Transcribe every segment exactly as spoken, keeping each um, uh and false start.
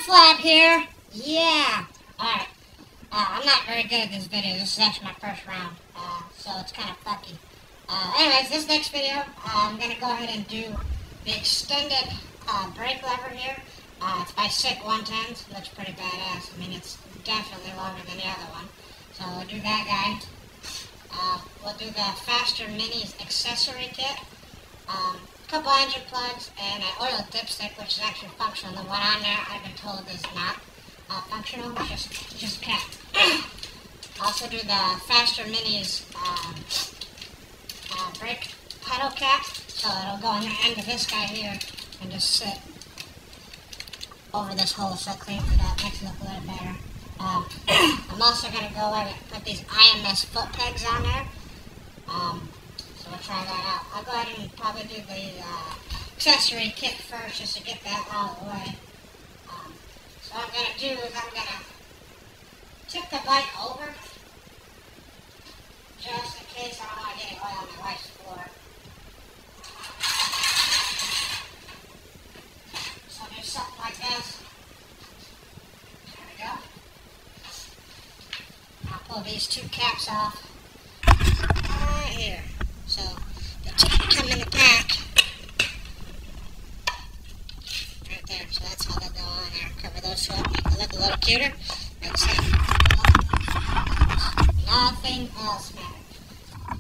flap here. Yeah. Alright. Uh, I'm not very good at this video. This is actually my first round. Uh, so it's kind of fucky. Uh, anyways, this next video, uh, I'm going to go ahead and do the extended uh, brake lever here. Uh, it's by Sick one tens. Looks pretty badass. I mean, it's definitely longer than the other one. So we'll do that guy. Uh, we'll do the Faster Minis accessory kit. Um, a couple engine plugs and an oil dipstick, which is actually functional. The one on there, I've been told, is not uh, functional. It's just, just cap. Also do the Faster Minis um, uh, brake pedal cap. So it'll go on the end of this guy here and just sit over this hole so it cleans it up, makes it look a little better. Um, I'm also going to go ahead and put these I M S foot pegs on there. Um, so we'll try that out. I'll go ahead and probably do the uh, accessory kit first just to get that out of the way. Um, so what I'm going to do is I'm going to tip the bike over just in case I don't want to get it oil on my wife's floor. So do something like this. There we go. I'll pull these two caps off right here. So the two come in the back right there. So that's how they'll go on there. Cover those two up, make it look a little cuter. That's it. Nothing else matters.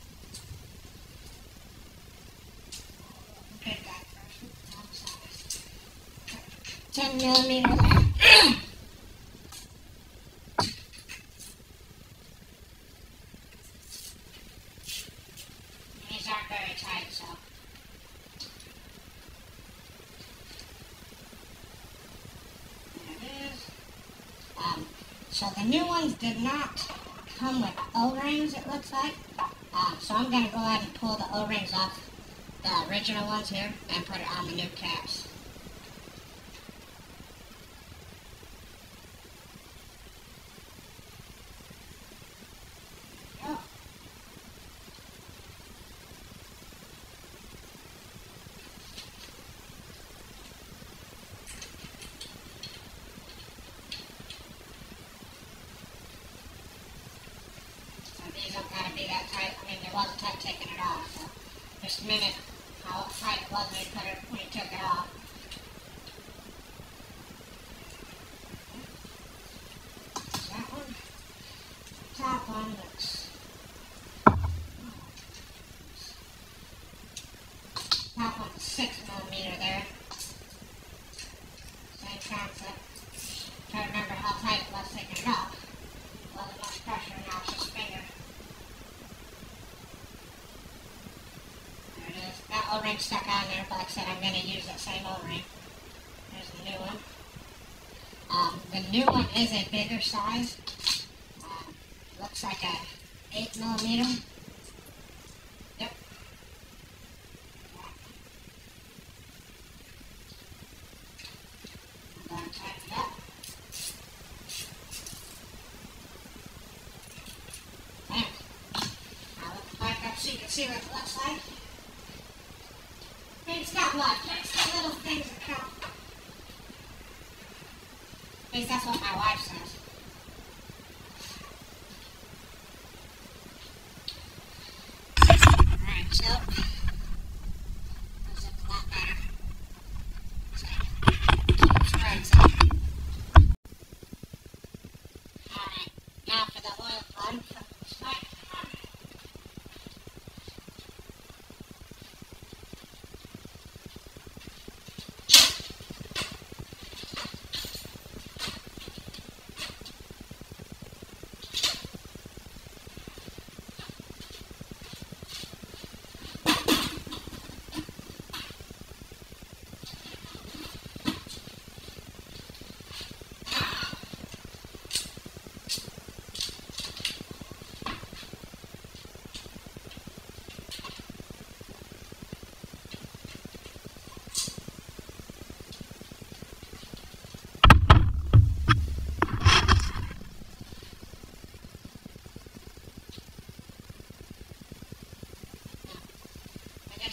Okay, back first. ten millimeter there. These aren't very tight, so. There it is. Um, so the new ones did not come with O-rings, it looks like. Um, so I'm going to go ahead and pull the O-rings off the original ones here and put it on the new caps. These don't gotta be that tight. I mean, it wasn't tight taking it off, so just mimic how tight it was when you, put it, when you took it off. So that one, the top one looks, top one's six millimeter there. Same concept. Try to remember how tight it was taking it off. Wasn't much pressure, now it's just finger. There it is. That O-ring stuck on there, but like I said, I'm going to use that same O-ring. There's the new one. Um, the new one is a bigger size. Um, looks like a eight millimeter. Yep. I'm going to tighten it up. So you can see what it looks like. Hey, it's got what? It's got little things that count. At least that's what my wife says. Alright, so that's a lot better. So, right, so. Alright, now for the oil plug. Start.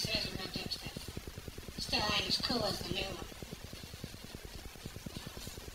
Still ain't as cool as the new one.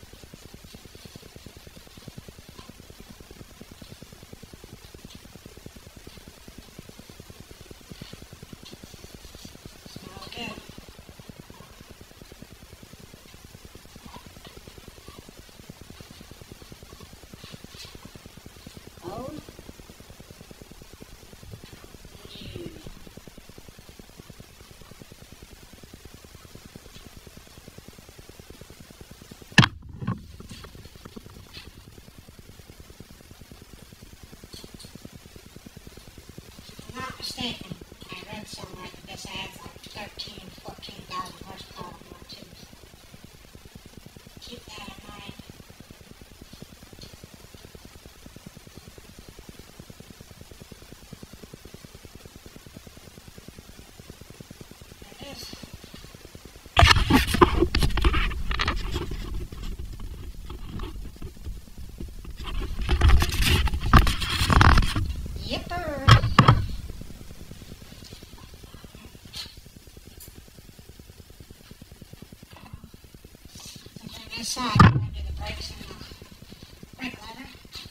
inside. I'm going to do the brakes and the brake lever.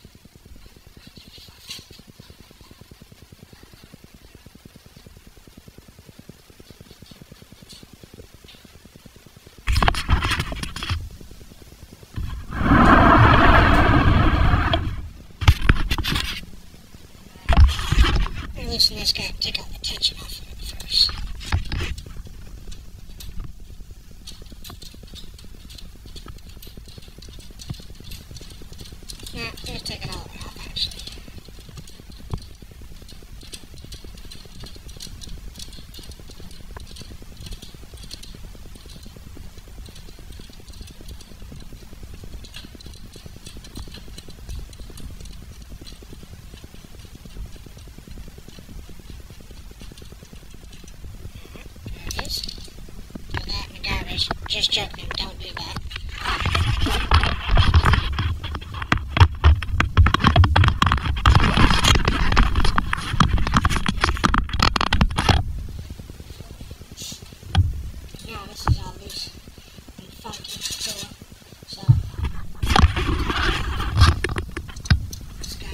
Loosen this guy, take out the tension off of it first. Yeah, just take it all the way off, actually. Do that in the garbage. Just joking, don't do that. Now this is all loose and funky too. So let's go.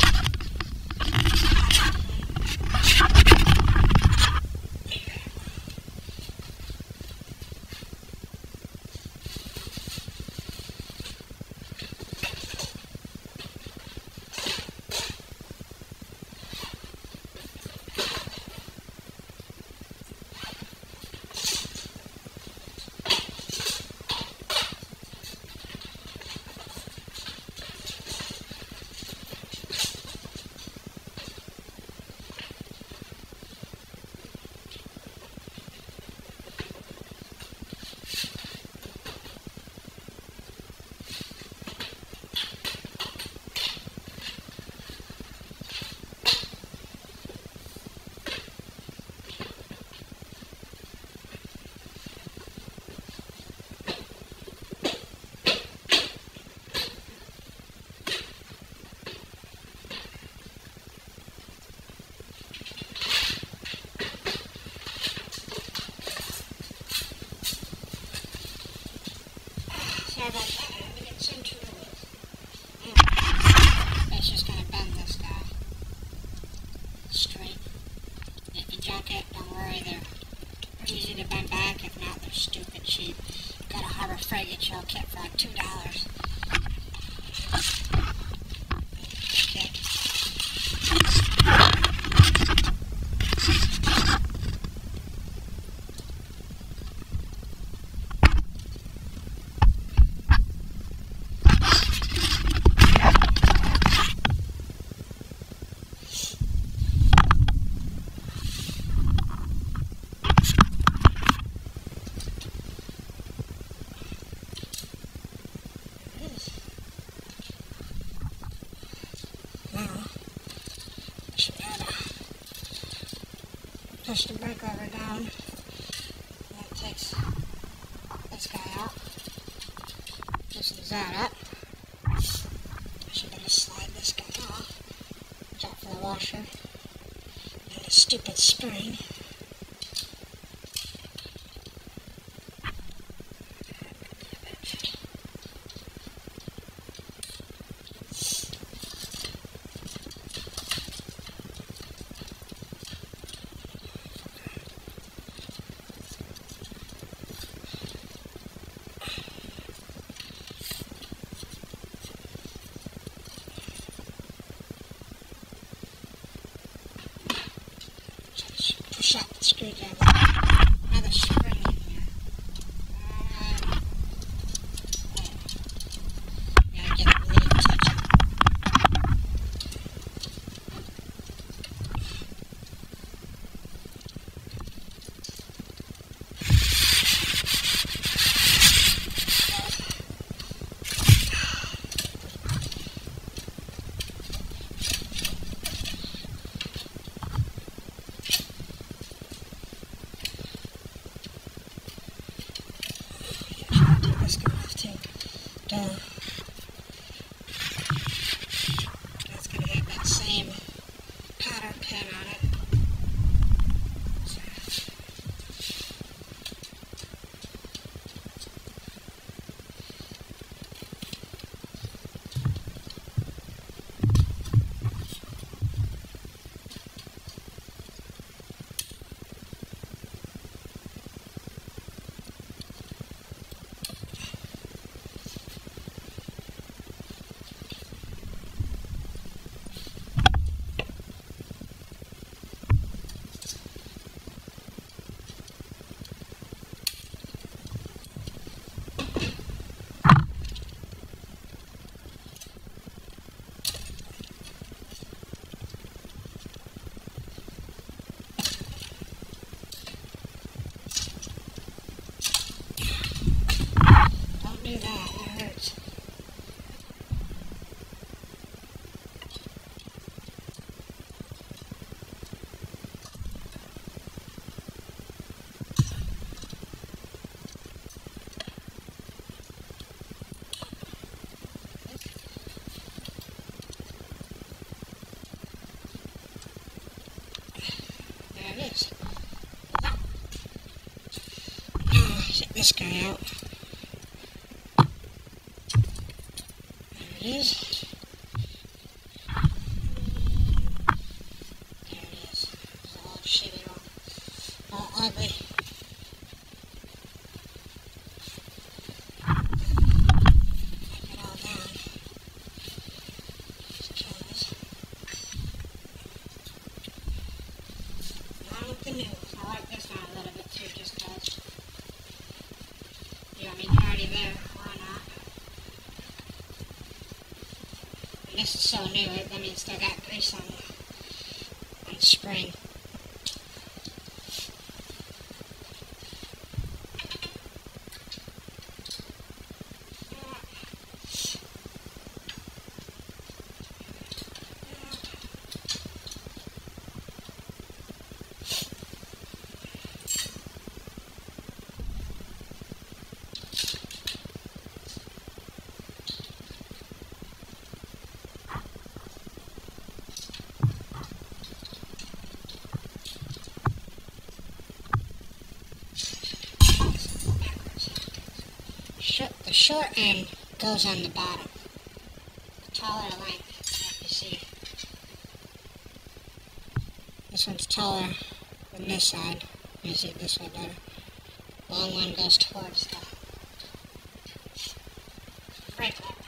Sorry about that, I have to get some too early. That's just going to bend this guy straight. If you junk it, don't worry, they're easy to bend back. If not, they're stupid cheap. Got a Harbor Freight Get Your kit for like two dollars. Okay. Push the brake lever down, and it takes this guy out, loosens that up. I should better slide this guy off, watch out for the washer, and the stupid spring. Push out the screwdriver. Another spring in here. Um, gotta get a little tension. Duh. That's going to have that same powder pin on it. So. do that. That hurts. There it is. Now, set this guy out. There it is. There it is. It's all shitty, all, all ugly. Wipe it all down. Just kill this. Not with the new. I like this one a little bit too, just because. Yeah, I mean, you're already there. Why not? And this is so new, it, I mean, it's still got grease on the, on the spring. The short end goes on the bottom. The taller length, you see. This one's taller than this side. You see it this way better. Long one goes towards the brake lever.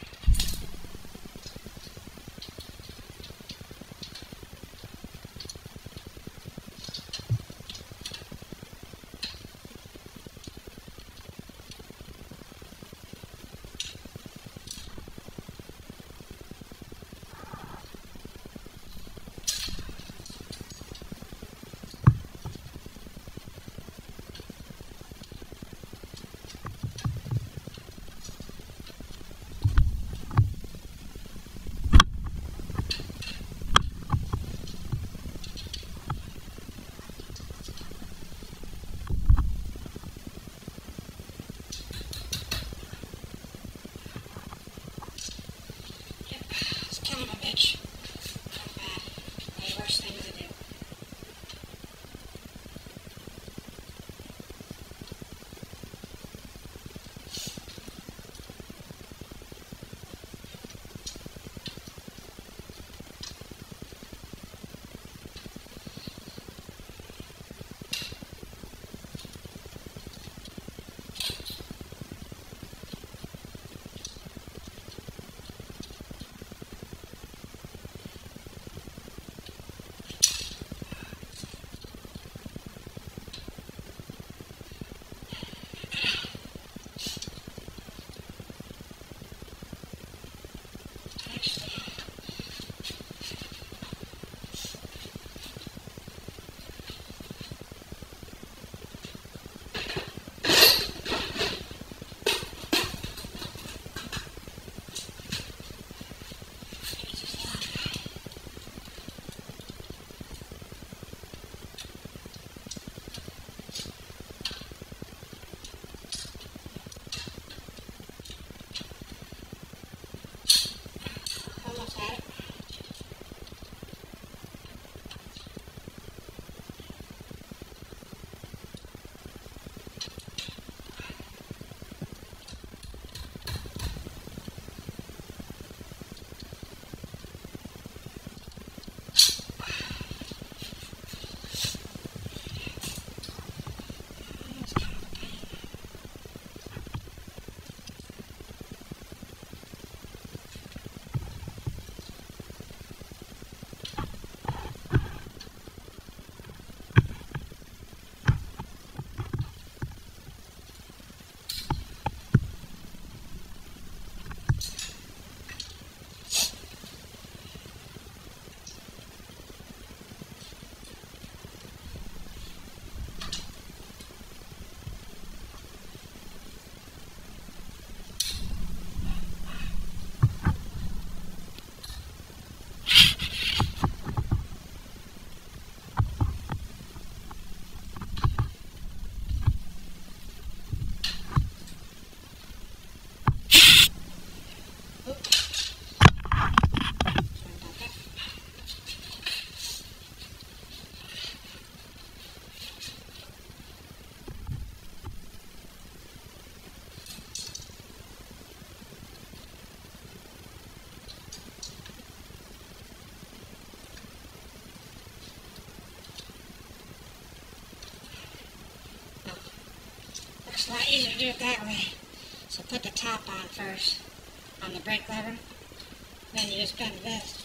easier to do it that way. So put the top on first, on the brake lever. Then you just bend this.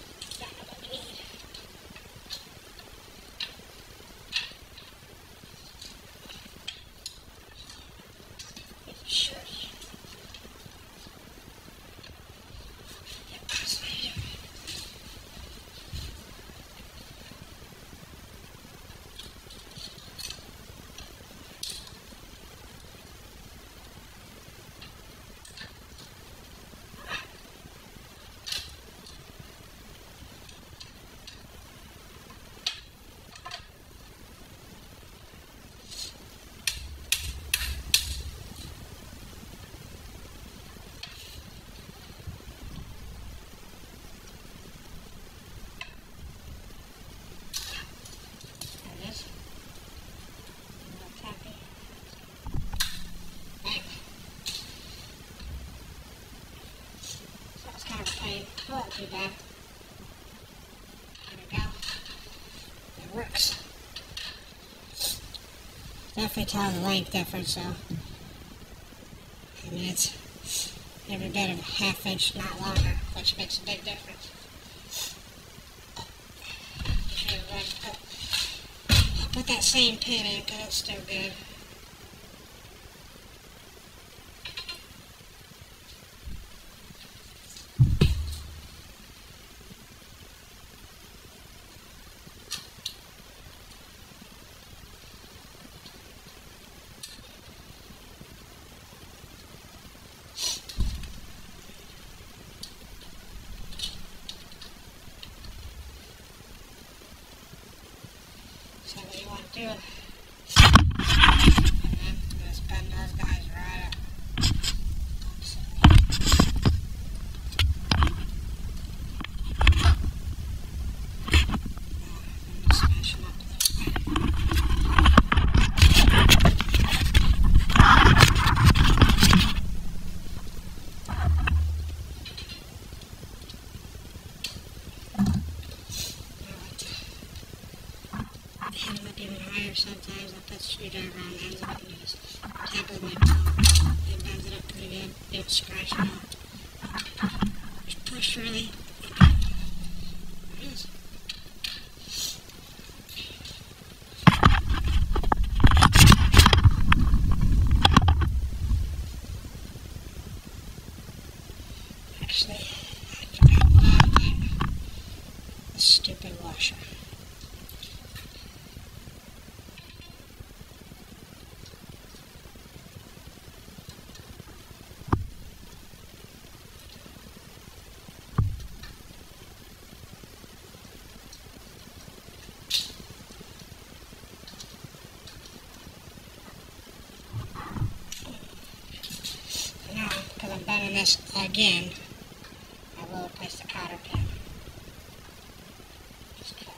Sure. Not too bad. There we go. It works. Definitely tell the length difference, so. I mean, it's every bit of a half inch, not longer, which makes a big difference. Sure, I'll put that same pin in because it's still good. So what you want to do, and then just bend those guys right up. Oops. Oh, smash them up. Hit them up even higher sometimes. I'll put a screwdriver on the ends of it and just tap it with my palm. It bends it up pretty good. Don't scratch it out. Just push really. There it is. Actually, I forgot about that. The stupid washer. Because I'm bending this again, I will replace the cotter pin. Just because.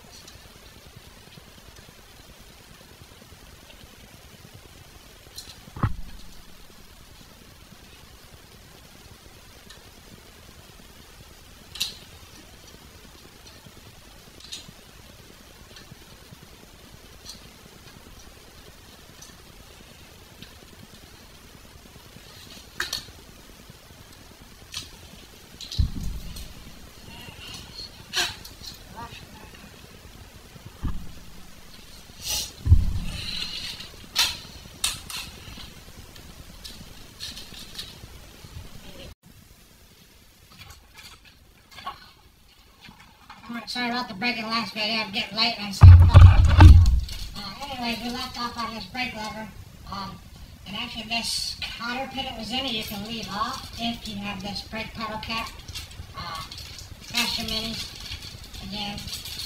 Alright, sorry about the break in the last video. I'm getting late and I said uh, anyways, we left off on this brake lever. Um, and actually this cotter pin that was in it you can leave off if you have this brake pedal cap. Uh, Master Minis. Again.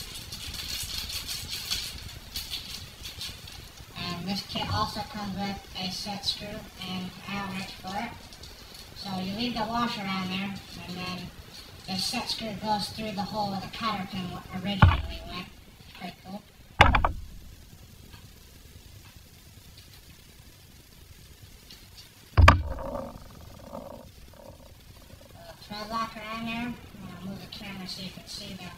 And this kit also comes with a set screw and Allen-wrench for it. So you leave the washer on there and then the set screw goes through the hole where the cotter pin originally went. Pretty cool. Thread locker on there. I'm going to move the camera so you can see that.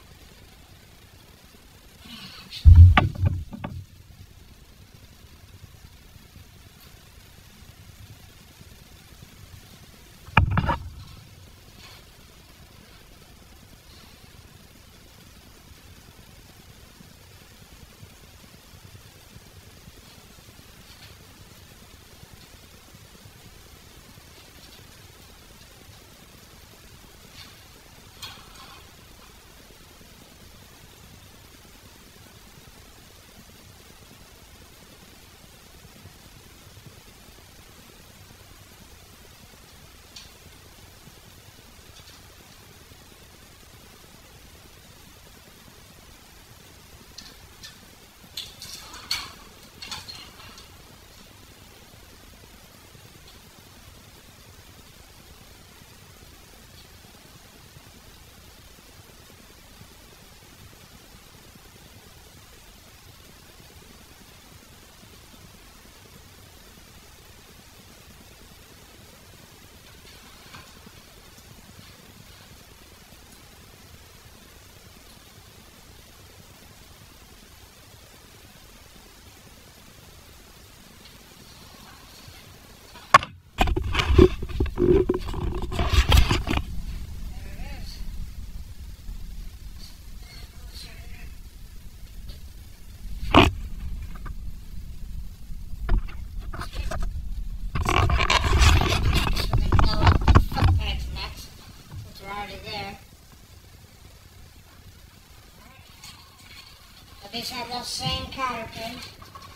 These have those same cotter pins.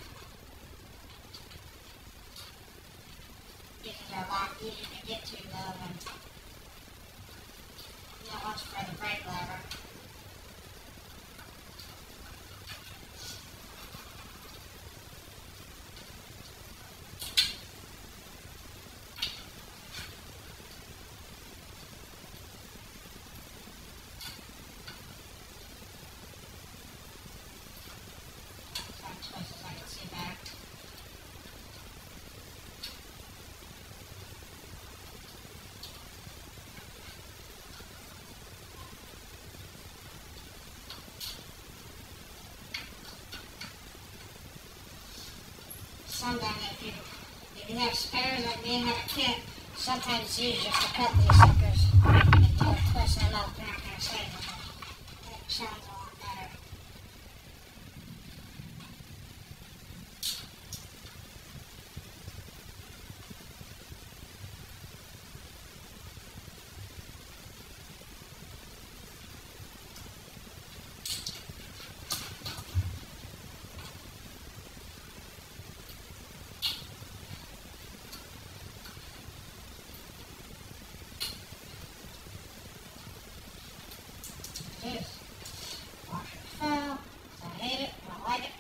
These are a lot easier to get to though than that one's for the brake lever. Sometimes if you, if you have spares like me and have a kit, sometimes it's easier just to cut these suckers and uh, twist them up. They're not going to save them. It sounds a lot better. This washer fell. I hate it. I don't like it.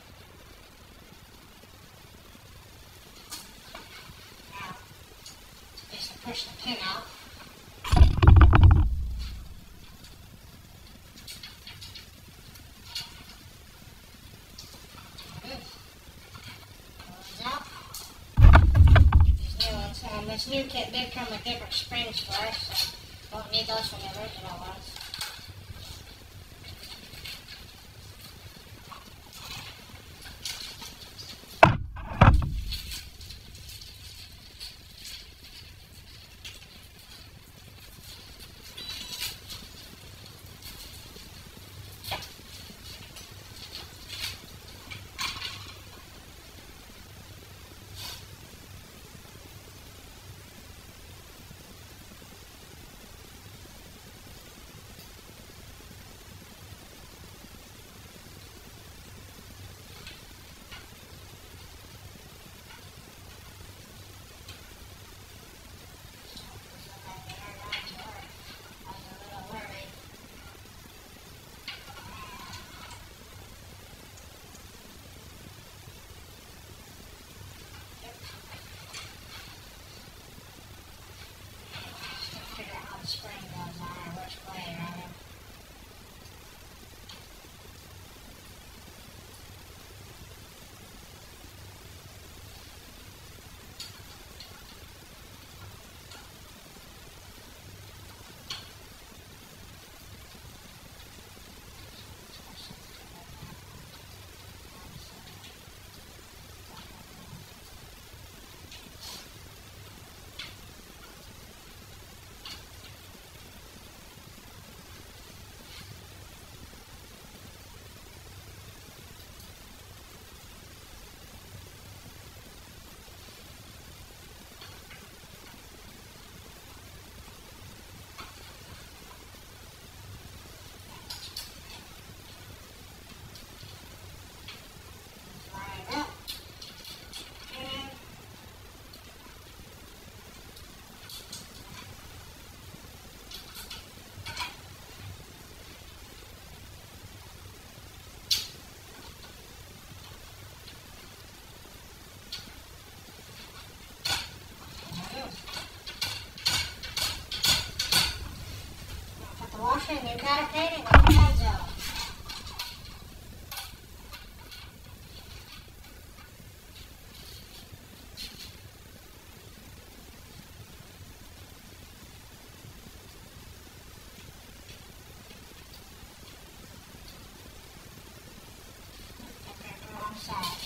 Now, just to push the pin out. Um, this new kit did come with different springs for us, so don't need those from the original ones. Spring goes on or which way, rather. Washing and cotter painting with pads out. Wrong sides.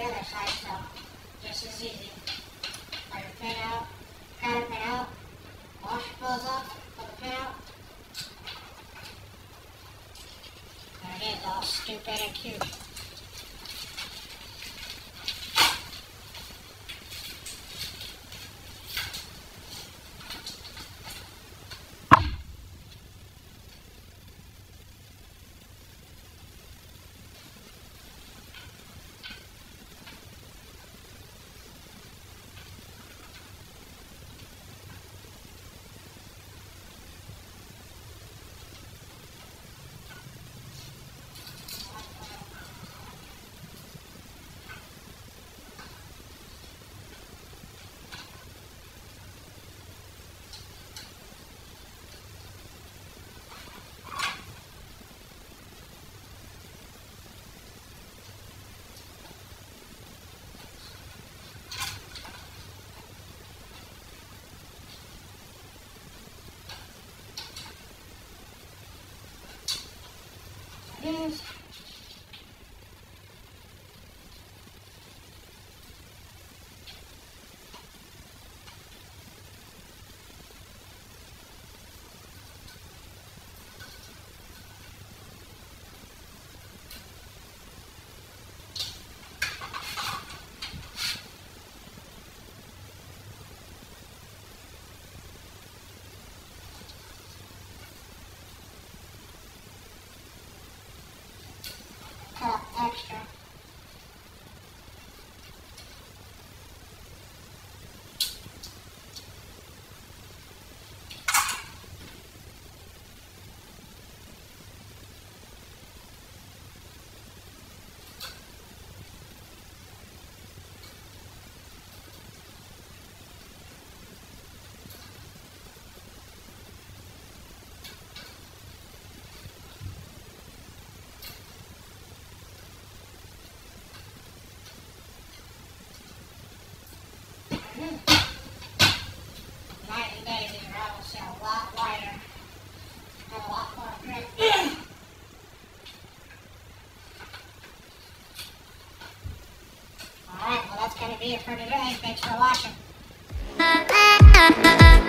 other side, so just as easy. Pull your pin out, cut your pin out, wash your clothes off, pull the pin out. There it is, all stupid and cute. Yes. Cut extra. Night and day, these are obviously a lot wider and a lot more grip. Alright, well that's going to be it for today. Thanks for watching.